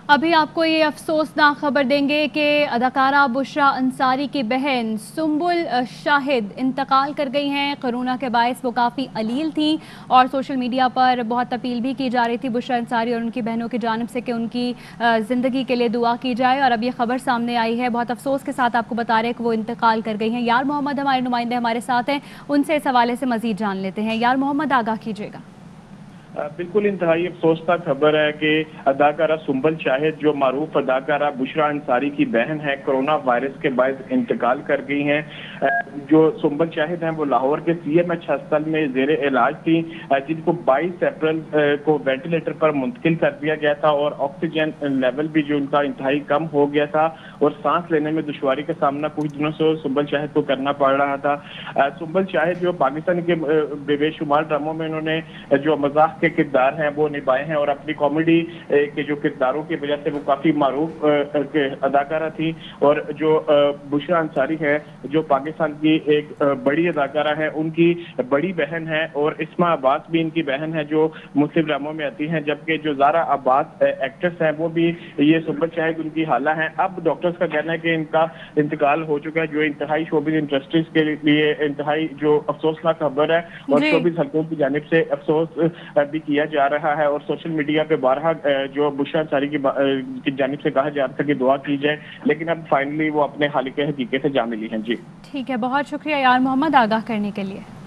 अभी आपको ये अफसोसनाक खबर देंगे कि अदाकारा बुशरा अंसारी की बहन सुंबुल शाहिद इंतकाल कर गई हैं। कोरोना के बायस वो काफ़ी अलील थी और सोशल मीडिया पर बहुत अपील भी की जा रही थी बुशरा अंसारी और उनकी बहनों की जानिब से कि उनकी ज़िंदगी के लिए दुआ की जाए। और अब ये खबर सामने आई है, बहुत अफसोस के साथ आपको बता रहे हैं कि वो इंतकाल कर गई हैं। यार मोहम्मद हमारे नुमाइंदे हमारे साथ हैं, उनसे इस हवाले से मज़ीद जान लेते हैं। यार मोहम्मद, आगाह कीजिएगा। बिल्कुल इंतहाई अफसोसनाक खबर है कि अदाकारा सुंबल शाहिद जो मारूफ अदाकारा बुशरा अंसारी की बहन है, कोरोना वायरस के बाद इंतकाल कर गई हैं। जो सुंबल शाहिद हैं वो लाहौर के CMH अस्पताल में जेर इलाज थी, जिनको 22 अप्रैल को वेंटिलेटर पर मुंतकिल कर दिया गया था और ऑक्सीजन लेवल भी जो उनका इंतहाई कम हो गया था और सांस लेने में दुश्वारी का सामना कुछ दिनों से सुंबल शाहिद को करना पड़ रहा था। सुंबल शाहिद जो पाकिस्तान के बेशुमार ड्रामों में उन्होंने जो मजाक के किरदार हैं वो निभाए हैं और अपनी कॉमेडी के जो किरदारों की वजह से वो काफी मारूफ अदाकारा थी। और जो बुशरा अंसारी है जो पाकिस्तान की एक बड़ी अदाकारा है, उनकी बड़ी बहन है और इस्मा अब्बास भी इनकी बहन है जो मुस्लिम ड्रामों में आती हैं, जबकि जो ज़ारा अब्बास एक्ट्रेस हैं वो भी ये सुंबल शाहिद उनकी हाला है। अब डॉक्टर्स का कहना है कि इनका इंतकाल हो चुका है, जो इंतहाई शोबिज़ इंडस्ट्रीज के लिए इंतहाई जो अफसोसनाक खबर है और जी। शोबिज़ हलकों की जानिब से अफसोस भी किया जा रहा है। और सोशल मीडिया पे बारहा जो बुशरा अंसारी की जानिब से कहा जा रहा था कि दुआ की जाए, लेकिन अब फाइनली वो अपने हालिक हकीकत से जा मिली हैं। जी ठीक है, बहुत शुक्रिया यार मोहम्मद, आगाह करने के लिए।